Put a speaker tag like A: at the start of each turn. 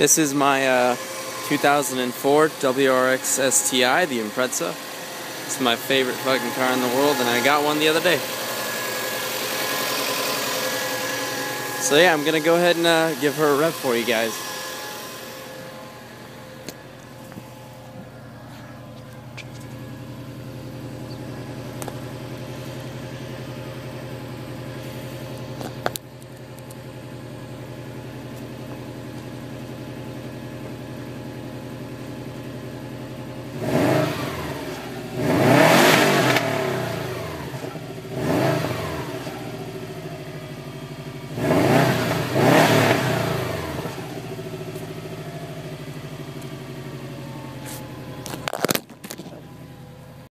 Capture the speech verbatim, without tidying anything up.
A: This is my uh, two thousand four W R X S T I, the Impreza. It's my favorite fucking car in the world, and I got one the other day. So yeah, I'm gonna go ahead and uh, give her a rev for you guys.